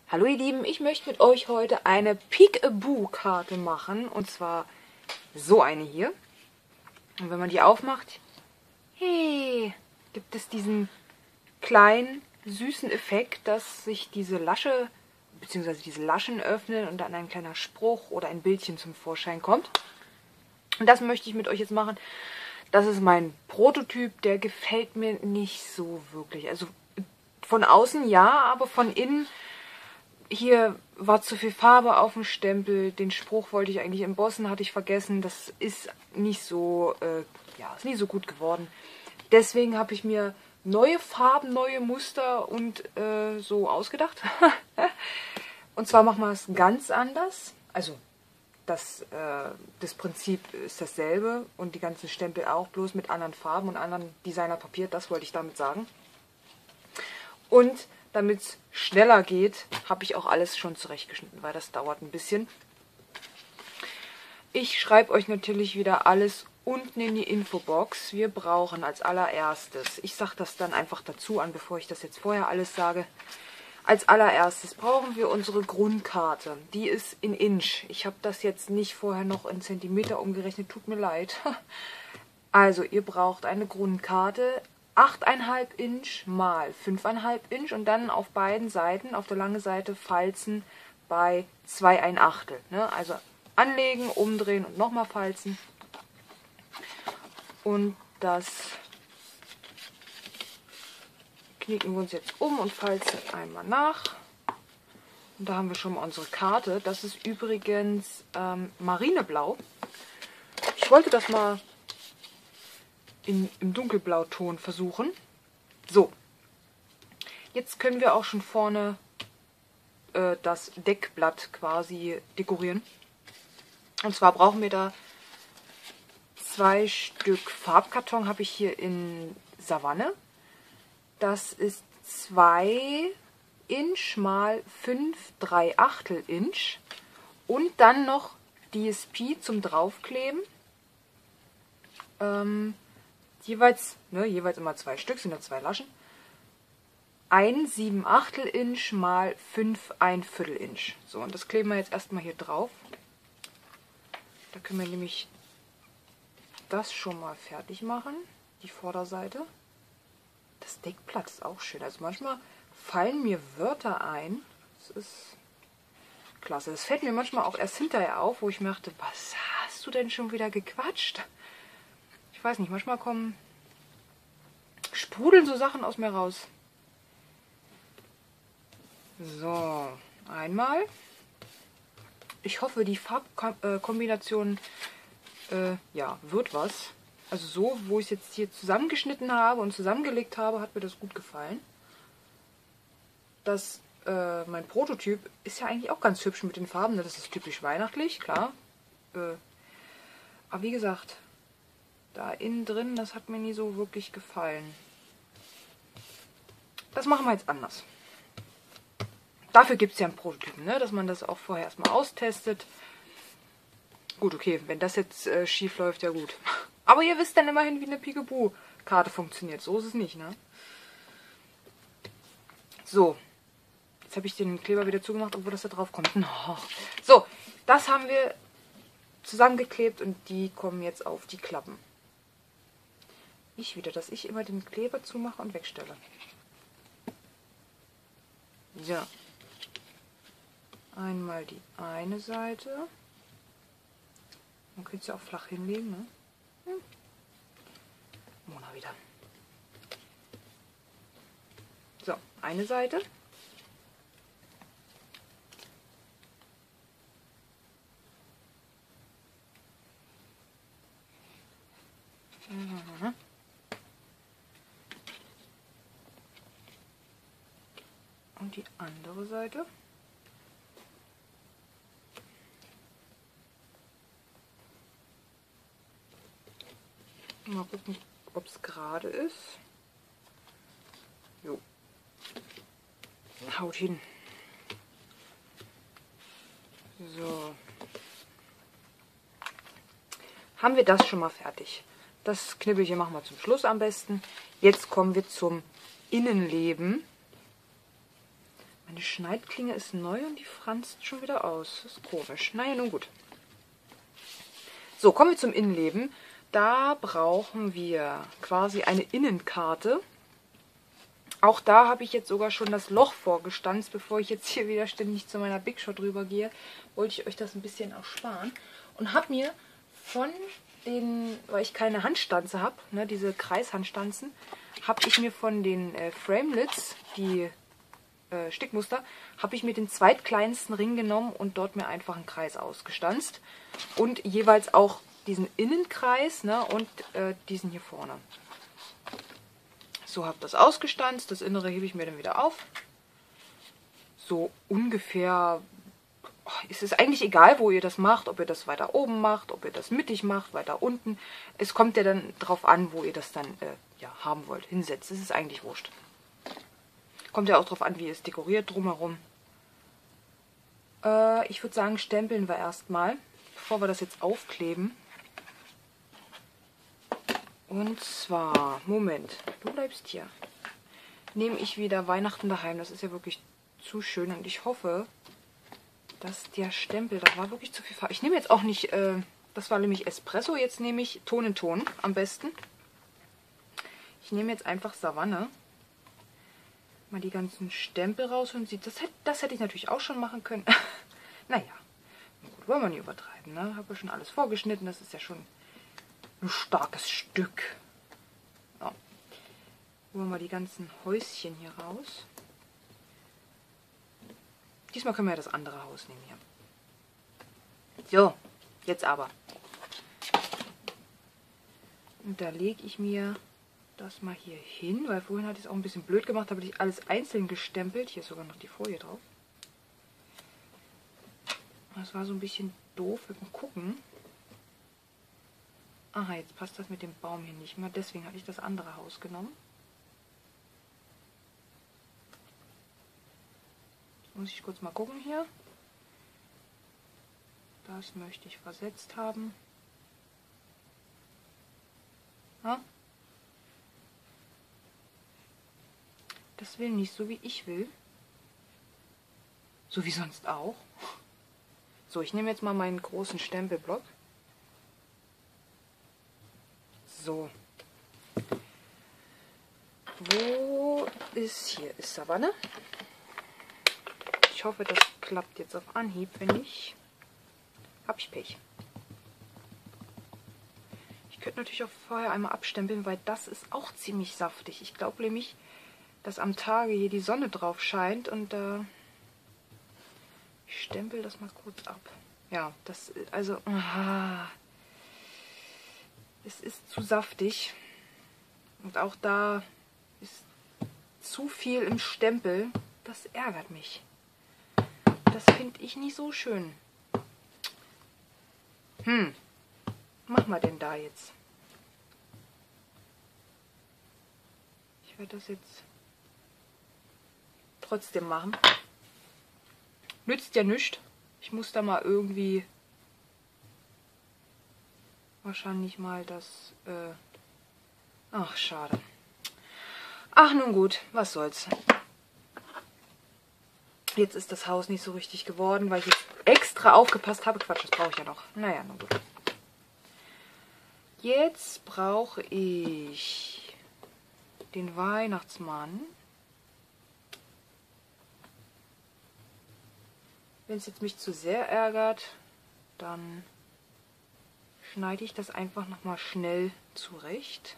Hallo ihr Lieben, ich möchte mit euch heute eine Peek-a-Boo-Karte machen. Und zwar so eine hier. Und wenn man die aufmacht, hey, gibt es diesen kleinen, süßen Effekt, dass sich diese Lasche, bzw. diese Laschen öffnen und dann ein kleiner Spruch oder ein Bildchen zum Vorschein kommt. Und das möchte ich mit euch jetzt machen. Das ist mein Prototyp, der gefällt mir nicht so wirklich. Also von außen ja, aber von innen... Hier war zu viel Farbe auf dem Stempel. Den Spruch wollte ich eigentlich embossen, hatte ich vergessen. Das ist nicht so, ist nicht so gut geworden. Deswegen habe ich mir neue Farben, neue Muster und so ausgedacht. Und zwar machen wir es ganz anders. Also das Prinzip ist dasselbe und die ganzen Stempel auch, bloß mit anderen Farben und anderen Designerpapier. Das wollte ich damit sagen. Und damit es schneller geht, habe ich auch alles schon zurechtgeschnitten, weil das dauert ein bisschen. Ich schreibe euch natürlich wieder alles unten in die Infobox. Wir brauchen als allererstes, ich sage das dann einfach dazu an, bevor ich das jetzt vorher alles sage. Als allererstes brauchen wir unsere Grundkarte. Die ist in Inch. Ich habe das jetzt nicht vorher noch in Zentimeter umgerechnet, tut mir leid. Also ihr braucht eine Grundkarte. 8,5 Inch mal 5,5 Inch und dann auf beiden Seiten, auf der langen Seite, falzen bei 2,1. Ne? Also anlegen, umdrehen und nochmal falzen. Und das knicken wir uns jetzt um und falzen einmal nach. Und da haben wir schon mal unsere Karte. Das ist übrigens Marineblau. Ich wollte das mal im Dunkelblauton versuchen. So, jetzt können wir auch schon vorne das Deckblatt quasi dekorieren. Und zwar brauchen wir da 2 Stück Farbkarton, habe ich hier in Savanne. Das ist 2 Inch mal 5 3/8 Inch. Und dann noch DSP zum Draufkleben. Jeweils immer 2 Stück, sind ja 2 Laschen. 1 7/8 Inch mal 5 1/4 Inch. So, und das kleben wir jetzt erstmal hier drauf. Da können wir nämlich das schon mal fertig machen, die Vorderseite. Das Deckblatt ist auch schön. Also manchmal fallen mir Wörter ein. Das ist klasse. Das fällt mir manchmal auch erst hinterher auf, wo ich mir dachte, was hast du denn schon wieder gequatscht? Ich weiß nicht, manchmal sprudeln so Sachen aus mir raus. So, einmal. Ich hoffe, die Farbkombination wird was. Also so, wo ich es jetzt hier zusammengeschnitten habe und zusammengelegt habe, hat mir das gut gefallen. Mein Prototyp ist ja eigentlich auch ganz hübsch mit den Farben. Das ist typisch weihnachtlich, klar. Aber wie gesagt, da innen drin, das hat mir nie so wirklich gefallen. Das machen wir jetzt anders. Dafür gibt es ja einen Prototypen, ne? Dass man das auch vorher erstmal austestet. Gut, okay, wenn das jetzt schief läuft, ja gut. Aber ihr wisst dann immerhin, wie eine Peek-a-Boo-Karte funktioniert. So ist es nicht, ne? So, jetzt habe ich den Kleber wieder zugemacht, obwohl das da drauf kommt. Oh. So, das haben wir zusammengeklebt und die kommen jetzt auf die Klappen. Dass ich immer den Kleber zumache und wegstelle. So. Einmal die eine Seite. Man könnte es ja auch flach hinlegen, ne? Mona wieder. So, eine Seite. Und die andere Seite. Mal gucken, ob es gerade ist. Jo. Haut hin. So. Haben wir das schon mal fertig. Das Knibbelchen machen wir zum Schluss am besten. Jetzt kommen wir zum Innenleben. Meine Schneidklinge ist neu und die franzt schon wieder aus. Das ist komisch. Naja, nun gut. So, kommen wir zum Innenleben. Da brauchen wir quasi eine Innenkarte. Auch da habe ich jetzt sogar schon das Loch vorgestanzt, bevor ich jetzt hier wieder ständig zu meiner Big Shot rübergehe. Wollte ich euch das ein bisschen ersparen. Und habe mir von den, weil ich keine Handstanze habe, ne, diese Kreishandstanzen, habe ich mir von den Framelits, die Stickmuster, habe ich mir den zweitkleinsten Ring genommen und dort mir einfach einen Kreis ausgestanzt. Und jeweils auch diesen Innenkreis, ne, und diesen hier vorne. So, habe das ausgestanzt. Das Innere hebe ich mir dann wieder auf. So ungefähr, es ist eigentlich egal, wo ihr das macht, ob ihr das weiter oben macht, ob ihr das mittig macht, weiter unten. Es kommt ja dann drauf an, wo ihr das dann ja, haben wollt, hinsetzt. Es ist eigentlich wurscht. Kommt ja auch drauf an, wie ihr es dekoriert drumherum. Ich würde sagen, stempeln wir erstmal, bevor wir das jetzt aufkleben. Und zwar, Moment, du bleibst hier. Nehme ich wieder Weihnachten daheim. Das ist ja wirklich zu schön und ich hoffe, dass der Stempel, da war wirklich zu viel Farbe. Ich nehme jetzt auch nicht, das war nämlich Espresso, jetzt nehme ich Ton in Ton am besten. Ich nehme jetzt einfach Savanne. Mal die ganzen Stempel raus und sieht, das hätte ich natürlich auch schon machen können. Naja, gut, wollen wir nicht übertreiben, ne? Habe schon alles vorgeschnitten, das ist ja schon ein starkes Stück. So. Holen wir die ganzen Häuschen hier raus. Diesmal können wir ja das andere Haus nehmen hier. So, jetzt aber. Und da lege ich mir das mal hier hin, weil vorhin hatte ich es auch ein bisschen blöd gemacht, da habe ich alles einzeln gestempelt. Hier ist sogar noch die Folie drauf. Das war so ein bisschen doof. Wir können gucken. Aha, jetzt passt das mit dem Baum hier nicht mehr. Deswegen hatte ich das andere Haus genommen. Jetzt muss ich kurz mal gucken hier. Das möchte ich versetzt haben. Ja? Das will nicht so, wie ich will. So wie sonst auch. So, ich nehme jetzt mal meinen großen Stempelblock. So. Wo ist hier? Ist Savanne. Ich hoffe, das klappt jetzt auf Anhieb. Wenn nicht, habe ich Pech. Ich könnte natürlich auch vorher einmal abstempeln, weil das ist auch ziemlich saftig. Ich glaube nämlich, dass am Tage hier die Sonne drauf scheint und ich stempel das mal kurz ab. Ja, das, also, es ist zu saftig. Und auch da ist zu viel im Stempel. Das ärgert mich. Das finde ich nicht so schön. Was machen wir denn da jetzt? Ich werde das jetzt trotzdem machen. Nützt ja nichts. Ich muss da mal irgendwie wahrscheinlich mal das... ach, schade. Ach, nun gut, was soll's. Jetzt ist das Haus nicht so richtig geworden, weil ich jetzt extra aufgepasst habe. Quatsch, das brauche ich ja noch. Naja, nun gut. Jetzt brauche ich den Weihnachtsmann. Wenn es jetzt mich zu sehr ärgert, dann schneide ich das einfach nochmal schnell zurecht.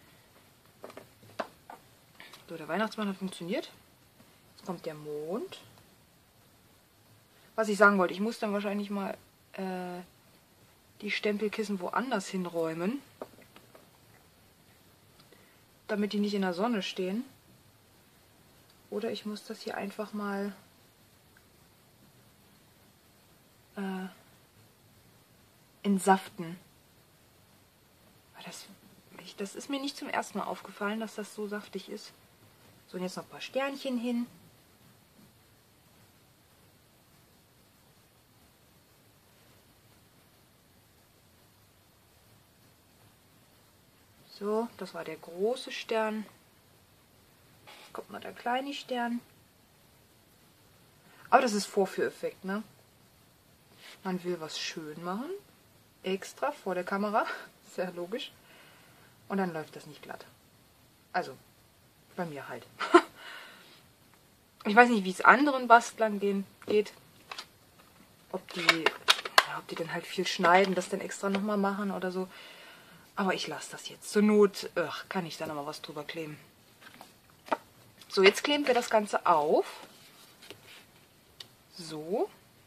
So, der Weihnachtsmann hat funktioniert. Jetzt kommt der Mond. Was ich sagen wollte, ich muss dann wahrscheinlich mal die Stempelkissen woanders hinräumen, damit die nicht in der Sonne stehen. Oder ich muss das hier einfach mal entsaften. Das ist mir nicht zum ersten Mal aufgefallen, dass das so saftig ist. So, und jetzt noch ein paar Sternchen hin. So, das war der große Stern. Jetzt kommt noch der kleine Stern. Aber das ist Vorführeffekt, ne? Man will was schön machen. Extra vor der Kamera. Sehr logisch. Und dann läuft das nicht glatt. Also, bei mir halt. Ich weiß nicht, wie es anderen Bastlern geht. Ob die dann halt viel schneiden, das dann extra nochmal machen oder so. Aber ich lasse das jetzt. Zur Not kann ich da nochmal was drüber kleben. So, jetzt kleben wir das Ganze auf. So.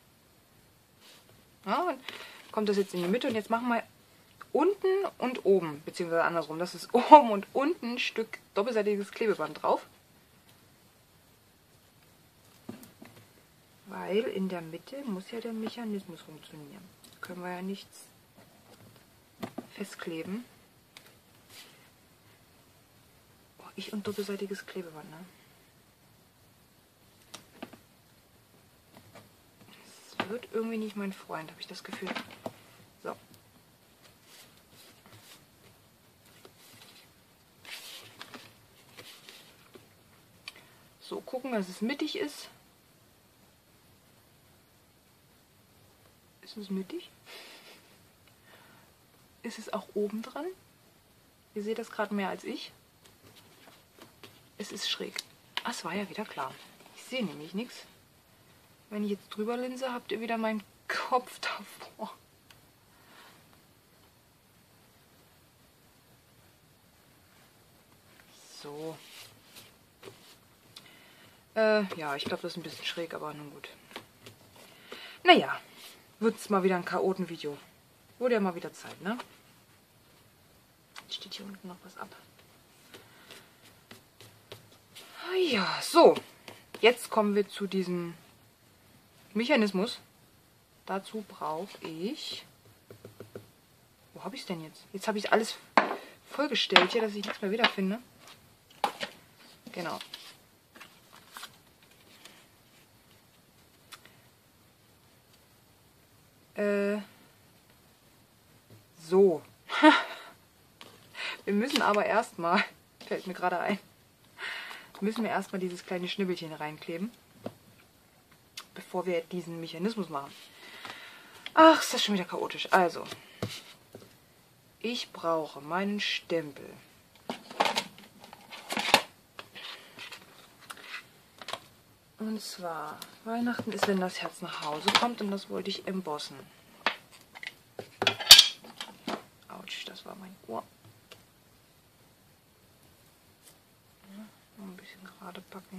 Ja, und kommt das jetzt in die Mitte und jetzt machen wir unten und oben, beziehungsweise andersrum. Das ist oben und unten ein Stück doppelseitiges Klebeband drauf. Weil in der Mitte muss ja der Mechanismus funktionieren. Da können wir ja nichts festkleben. Oh, ich und doppelseitiges Klebeband, ne? Das wird irgendwie nicht mein Freund, habe ich das Gefühl. So. So, gucken, dass es mittig ist. Ist es mittig? Ist es auch oben dran? Ihr seht das gerade mehr als ich. Es ist schräg. Ah, es war ja wieder klar. Ich sehe nämlich nichts. Wenn ich jetzt drüber linse, habt ihr wieder meinen Kopf davor. So. Ja, ich glaube, das ist ein bisschen schräg, aber nun gut. Naja, wird es mal wieder ein Chaoten-Video. Wurde ja mal wieder Zeit, ne? Jetzt steht hier unten noch was ab. Ah ja, so. Jetzt kommen wir zu diesem Mechanismus. Dazu brauche ich... Wo habe ich es denn jetzt? Jetzt habe ich alles vollgestellt hier, dass ich nichts mehr wiederfinde. Genau. So. Wir müssen aber erstmal, fällt mir gerade ein, müssen wir erstmal dieses kleine Schnibbelchen reinkleben, bevor wir diesen Mechanismus machen. Ach, ist das schon wieder chaotisch. Also, ich brauche meinen Stempel. Und zwar, Weihnachten ist, wenn das Herz nach Hause kommt, und das wollte ich embossen. Autsch, das war mein Ohr. Ja, noch ein bisschen gerade packen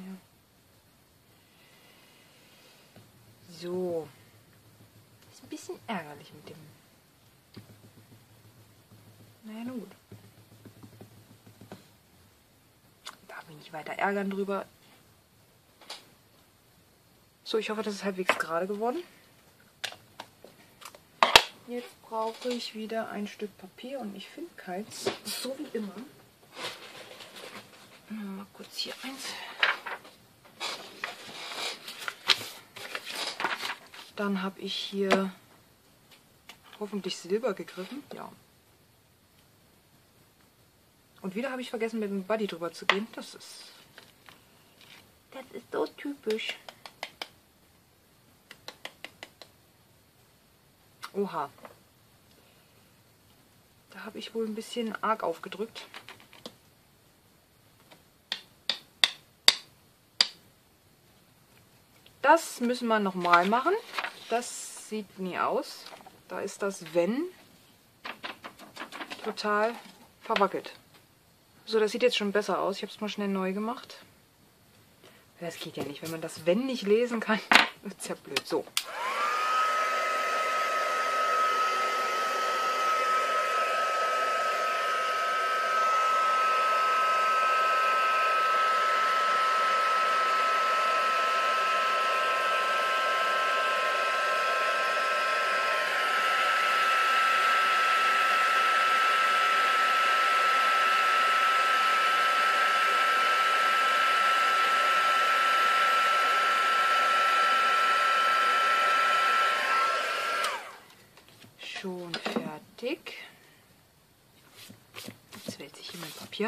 hier. So. Ist ein bisschen ärgerlich mit dem. Naja, nun gut. Darf mich nicht weiter ärgern drüber. So, ich hoffe, das ist halbwegs gerade geworden. Jetzt brauche ich wieder ein Stück Papier und ich finde keins. So wie immer. Mal kurz hier eins. Dann habe ich hier hoffentlich Silber gegriffen. Ja. Und wieder habe ich vergessen, mit dem Buddy drüber zu gehen. Das ist so typisch. Oha. Da habe ich wohl ein bisschen arg aufgedrückt. Das müssen wir nochmal machen. Das sieht nie aus. Da ist das Wenn total verwackelt. So, das sieht jetzt schon besser aus. Ich habe es mal schnell neu gemacht. Das geht ja nicht. Wenn man das Wenn nicht lesen kann, wird es ja blöd. So. Schon fertig. Jetzt wälze ich hier mein Papier.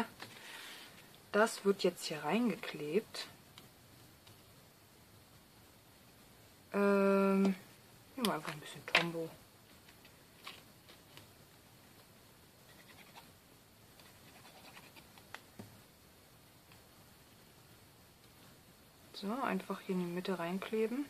Das wird jetzt hier reingeklebt. bisschen Tombow. So, einfach hier in die Mitte reinkleben.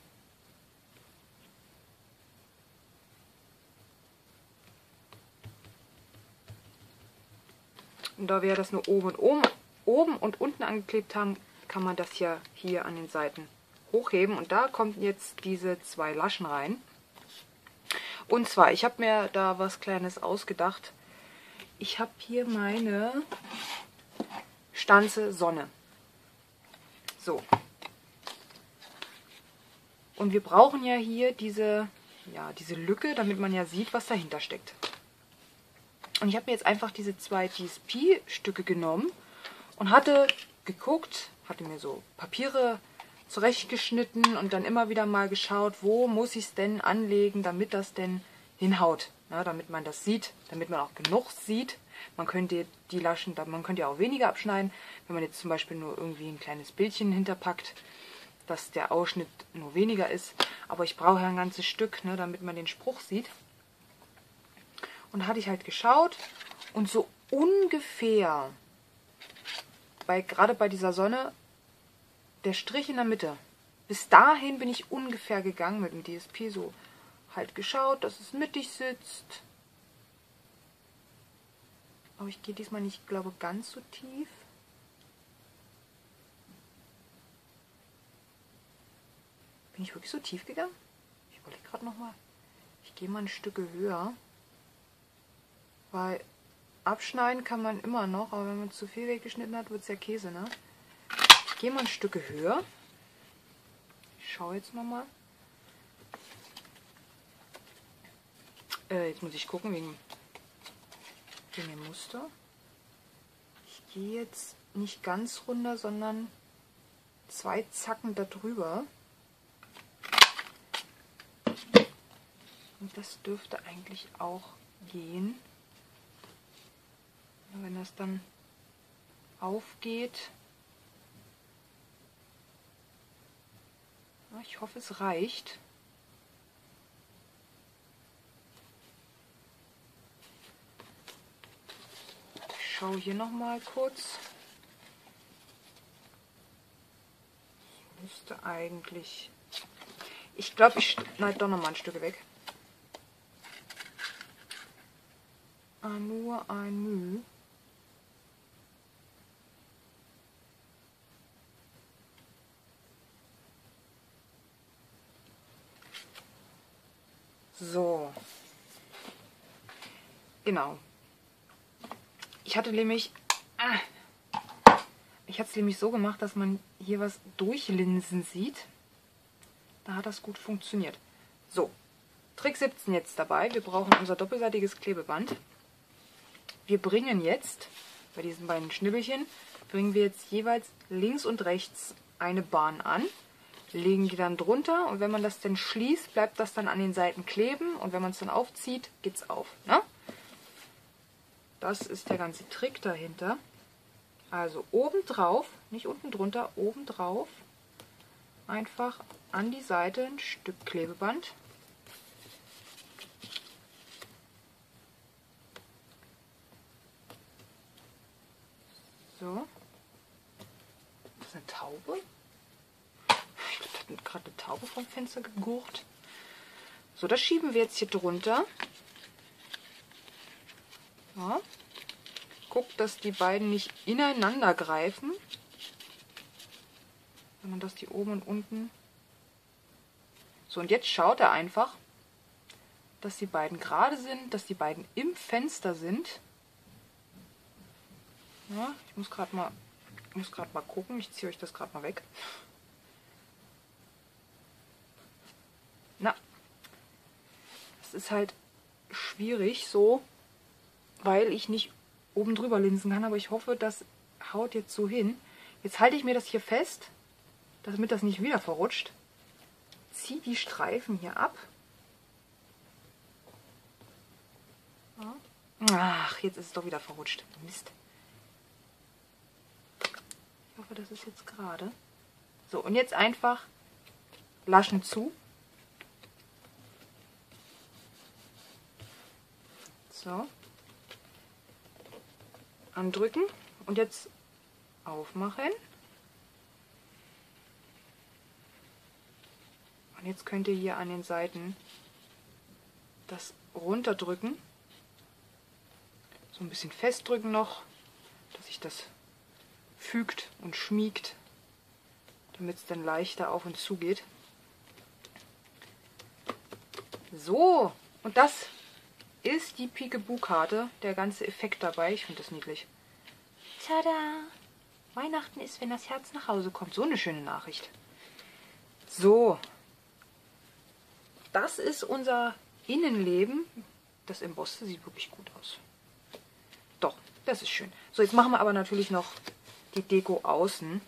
Und da wir das nur oben und unten angeklebt haben, kann man das ja hier an den Seiten hochheben. Und da kommen jetzt diese 2 Laschen rein. Und zwar, ich habe mir da was Kleines ausgedacht. Ich habe hier meine Stanze Sonne. So. Und wir brauchen ja hier diese Lücke, damit man ja sieht, was dahinter steckt. Und ich habe mir jetzt einfach diese 2 DSP-Stücke genommen und hatte geguckt, hatte mir so Papiere zurechtgeschnitten und dann immer wieder mal geschaut, wo muss ich es denn anlegen, damit das denn hinhaut. Ja, damit man das sieht, damit man auch genug sieht. Man könnte die Laschen, man könnte ja auch weniger abschneiden, wenn man jetzt zum Beispiel nur irgendwie ein kleines Bildchen hinterpackt, dass der Ausschnitt nur weniger ist. Aber ich brauche ja ein ganzes Stück, ne, damit man den Spruch sieht. Und da hatte ich halt geschaut und so ungefähr, gerade bei dieser Sonne, der Strich in der Mitte, bis dahin bin ich ungefähr gegangen mit dem DSP, so halt geschaut, dass es mittig sitzt. Aber ich gehe diesmal nicht, glaube ich, ganz so tief. Bin ich wirklich so tief gegangen? Ich überlege gerade nochmal. Ich gehe mal ein Stück höher. Weil abschneiden kann man immer noch, aber wenn man zu viel weggeschnitten hat, wird es ja Käse, ne? Ich gehe mal ein Stück höher. Ich schaue jetzt nochmal. Jetzt muss ich gucken wegen dem Muster. Ich gehe jetzt nicht ganz runter, sondern 2 Zacken darüber. Und das dürfte eigentlich auch gehen. Wenn das dann aufgeht. Ich hoffe, es reicht. Ich schaue hier noch mal kurz. Das müsste eigentlich... Ich glaube, ich schneide doch noch mal ein Stück weg. Nur ein Mühe. So. Genau. Ich hatte es nämlich so gemacht, dass man hier was durchlinsen sieht. Da hat das gut funktioniert. So. Trick 17 jetzt dabei. Wir brauchen unser doppelseitiges Klebeband. Wir bringen jetzt, bei diesen beiden Schnibbelchen, bringen wir jetzt jeweils links und rechts eine Bahn an, legen die dann drunter und wenn man das dann schließt, bleibt das dann an den Seiten kleben und wenn man es dann aufzieht, geht's auf. Ne? Das ist der ganze Trick dahinter. Also oben drauf, nicht unten drunter, oben drauf, einfach an die Seite ein Stück Klebeband. So. Das ist eine Taube. Ich glaube, da hat gerade eine Taube vom Fenster gegurrt. So, das schieben wir jetzt hier drunter. Ja. Guckt, dass die beiden nicht ineinander greifen. Sondern dass die oben und unten... So, und jetzt schaut er einfach, dass die beiden gerade sind, dass die beiden im Fenster sind. Ja, ich muss gerade mal gucken. Ich ziehe euch das gerade mal weg. Na, das ist halt schwierig so, weil ich nicht oben drüber linsen kann, aber ich hoffe, das haut jetzt so hin. Jetzt halte ich mir das hier fest, damit das nicht wieder verrutscht. Ziehe die Streifen hier ab. Ja. Ach, jetzt ist es doch wieder verrutscht. Mist. Ich hoffe, das ist jetzt gerade. So, und jetzt einfach Laschen zu. So. Andrücken und jetzt aufmachen. Und jetzt könnt ihr hier an den Seiten das runterdrücken. So ein bisschen festdrücken noch, dass sich das fügt und schmiegt, damit es dann leichter auf und zu geht. So, und das ist die Peekaboo-Karte, der ganze Effekt dabei. Ich finde das niedlich. Tada! Weihnachten ist, wenn das Herz nach Hause kommt. So eine schöne Nachricht. So, das ist unser Innenleben. Das Embosse sieht wirklich gut aus. Doch, das ist schön. So, jetzt machen wir aber natürlich noch die Deko außen.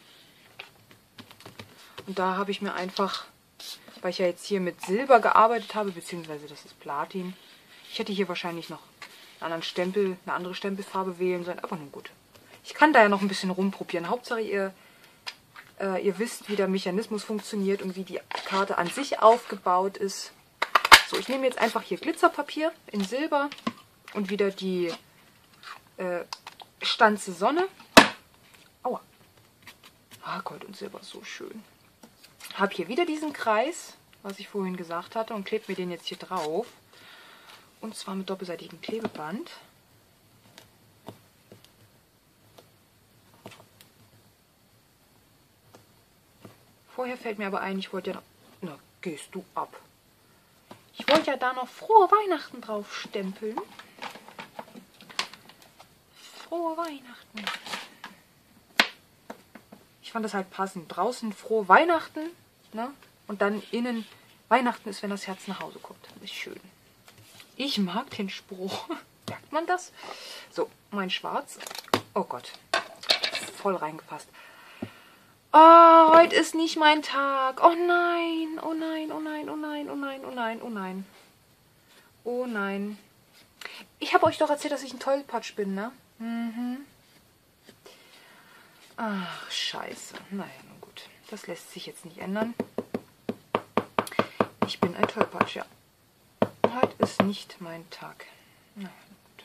Und da habe ich mir einfach, weil ich ja jetzt hier mit Silber gearbeitet habe, beziehungsweise das ist Platin. Ich hätte hier wahrscheinlich noch einen anderen Stempel, eine andere Stempelfarbe wählen sollen, aber nun gut. Ich kann da ja noch ein bisschen rumprobieren. Hauptsache ihr wisst, wie der Mechanismus funktioniert und wie die Karte an sich aufgebaut ist. So, ich nehme jetzt einfach hier Glitzerpapier in Silber und wieder die Stanze Sonne. Aua. Ah, Gold und Silber, so schön. Habe hier wieder diesen Kreis, was ich vorhin gesagt hatte, und klebe mir den jetzt hier drauf. Und zwar mit doppelseitigem Klebeband. Vorher fällt mir aber ein, ich wollte ja noch... Na, gehst du ab. Ich wollte ja da noch frohe Weihnachten drauf stempeln. Frohe Weihnachten. Ich fand das halt passend. Draußen frohe Weihnachten, ne? Und dann innen Weihnachten ist, wenn das Herz nach Hause kommt. Ist schön. Ich mag den Spruch. Merkt man das? So, mein Schwarz. Oh Gott. Voll reingepasst. Oh, heute ist nicht mein Tag. Oh nein, oh nein, oh nein, oh nein, oh nein, oh nein, oh nein. Oh nein. Ich habe euch doch erzählt, dass ich ein Tollpatsch bin, ne? Mhm. Ach, scheiße. Naja, nun gut. Das lässt sich jetzt nicht ändern. Ich bin ein Tollpatsch, ja. Heute ist nicht mein Tag. Naja, gut.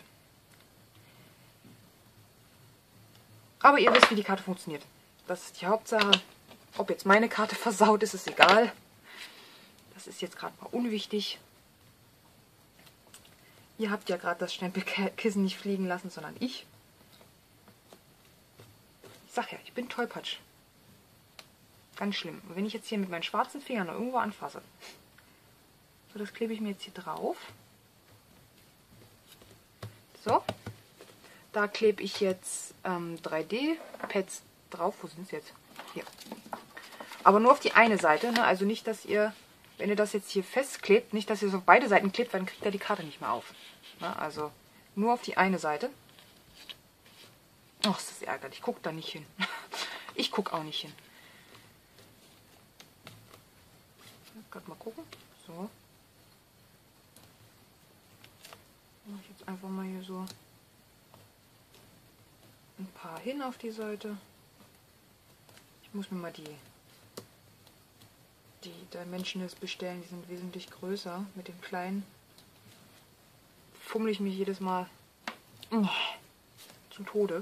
Aber ihr wisst, wie die Karte funktioniert. Das ist die Hauptsache. Ob jetzt meine Karte versaut ist, ist egal. Das ist jetzt gerade mal unwichtig. Ihr habt ja gerade das Stempelkissen nicht fliegen lassen, sondern ich. Ich sag ja, ich bin Tollpatsch. Ganz schlimm. Und wenn ich jetzt hier mit meinen schwarzen Fingern noch irgendwo anfasse. So, das klebe ich mir jetzt hier drauf. So. Da klebe ich jetzt 3D-Pads drauf. Wo sind sie jetzt? Hier. Aber nur auf die eine Seite. Ne? Also nicht, dass ihr, wenn ihr das jetzt hier festklebt, nicht, dass ihr so auf beide Seiten klebt, weil dann kriegt ihr die Karte nicht mehr auf. Ne? Also nur auf die eine Seite. Ach, ist das ärgerlich. Ich gucke da nicht hin. Ich gucke auch nicht hin. Gerade mal gucken. So. Mache ich jetzt einfach mal hier so ein paar hin auf die Seite. Ich muss mir mal die Dimensionals bestellen. Die sind wesentlich größer. Mit den kleinen fummel ich mich jedes Mal zu Tode.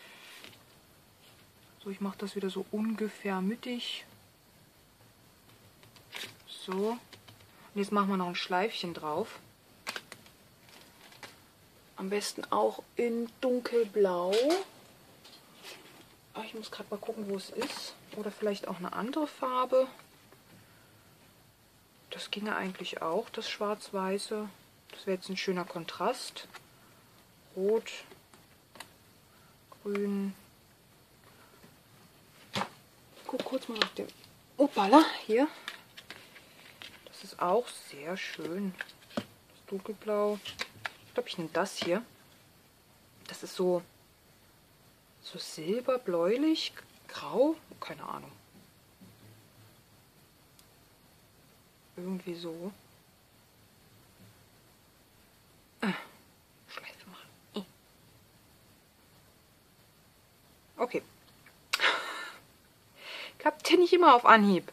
So, ich mache das wieder so ungefähr mittig. So. Und jetzt machen wir noch ein Schleifchen drauf. Am besten auch in dunkelblau. Ich muss gerade mal gucken, wo es ist. Oder vielleicht auch eine andere Farbe. Das ginge eigentlich auch, das Schwarz-Weiße. Das wäre jetzt ein schöner Kontrast. Rot, Grün. Ich gucke kurz mal nach dem... Opala, hier. Das ist auch sehr schön. Das Dunkelblau. Ich glaube, ich nehme das hier. Das ist so silberbläulich, grau, keine Ahnung. Irgendwie so. Schleife machen. Okay. Klappt ja nicht immer auf Anhieb.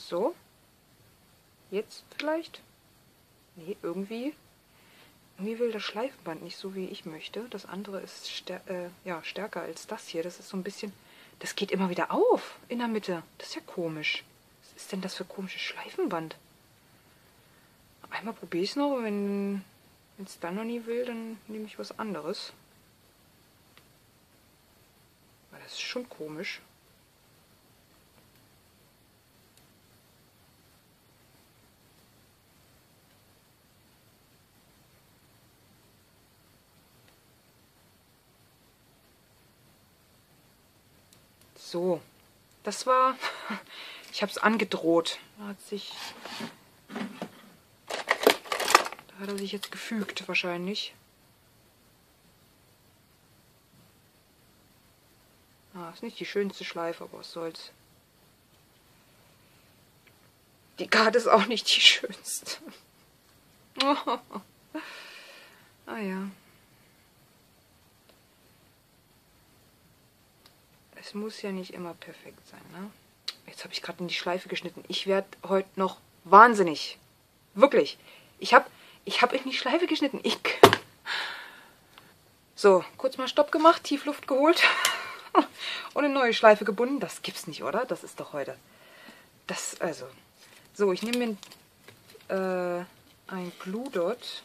So. Jetzt vielleicht? Nee, irgendwie will das Schleifenband nicht so, wie ich möchte. Das andere ist stärker als das hier. Das ist so ein bisschen... Das geht immer wieder auf in der Mitte. Das ist ja komisch. Was ist denn das für komisches Schleifenband? Einmal probiere ich es noch. Wenn es dann noch nie will, dann nehme ich was anderes. Weil das ist schon komisch. So, das war... Ich habe es angedroht. Da hat er sich jetzt gefügt, wahrscheinlich. Ist nicht die schönste Schleife, aber was soll's. Die Karte ist auch nicht die schönste. Oh. Ah ja. Es muss ja nicht immer perfekt sein, ne? Jetzt habe ich gerade in die Schleife geschnitten. Ich werde heute noch wahnsinnig. Wirklich. Ich hab in die Schleife geschnitten. So, kurz mal Stopp gemacht, Tiefluft geholt und eine neue Schleife gebunden. Das gibt's nicht, oder? Das ist doch heute. So, ich nehme mir ein Glue Dot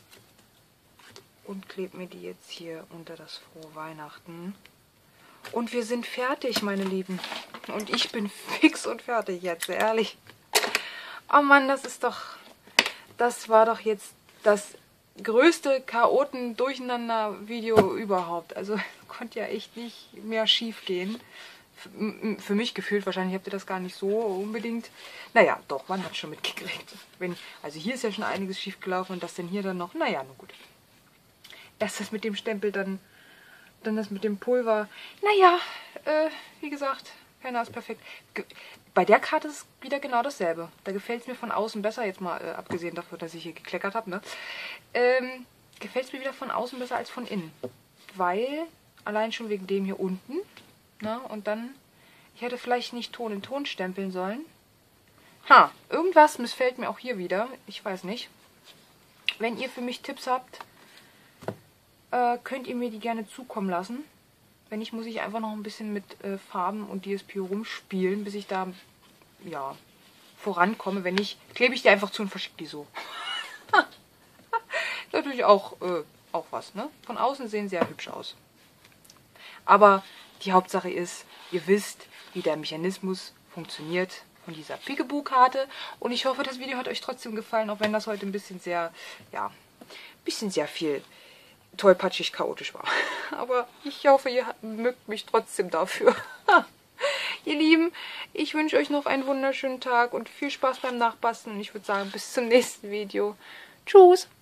und klebe mir die jetzt hier unter das Frohe Weihnachten. Und wir sind fertig, meine Lieben. Und ich bin fix und fertig jetzt, ehrlich. Oh Mann, das war doch jetzt das größte Chaoten-Durcheinander-Video überhaupt. Also konnte ja echt nicht mehr schief gehen. Für mich gefühlt, wahrscheinlich habt ihr das gar nicht so unbedingt. Naja, doch, man hat schon mitgekriegt. Also hier ist ja schon einiges schief gelaufen und das denn hier dann noch. Naja, nun gut. Erst das mit dem Stempel, dann das mit dem Pulver. Naja, wie gesagt, keiner ist perfekt. Bei der Karte ist es wieder genau dasselbe. Da gefällt es mir von außen besser, jetzt mal abgesehen davon, dass ich hier gekleckert habe, ne? Gefällt es mir wieder von außen besser als von innen. Weil, allein schon wegen dem hier unten, ne? Und dann, ich hätte vielleicht nicht Ton in Ton stempeln sollen. Irgendwas missfällt mir auch hier wieder. Ich weiß nicht. Wenn ihr für mich Tipps habt, könnt ihr mir die gerne zukommen lassen. Wenn nicht, muss ich einfach noch ein bisschen mit Farben und DSP rumspielen, bis ich da, ja, vorankomme. Wenn nicht, klebe ich die einfach zu und verschicke die so. Natürlich auch was, ne? Von außen sehen sie ja hübsch aus. Aber die Hauptsache ist, ihr wisst, wie der Mechanismus funktioniert von dieser Peekaboo-Karte. Und ich hoffe, das Video hat euch trotzdem gefallen, auch wenn das heute ein bisschen sehr, ja, sehr viel tollpatschig chaotisch war. Aber ich hoffe, ihr mögt mich trotzdem dafür. Ihr Lieben, ich wünsche euch noch einen wunderschönen Tag und viel Spaß beim Nachbasteln. Ich würde sagen, bis zum nächsten Video. Tschüss!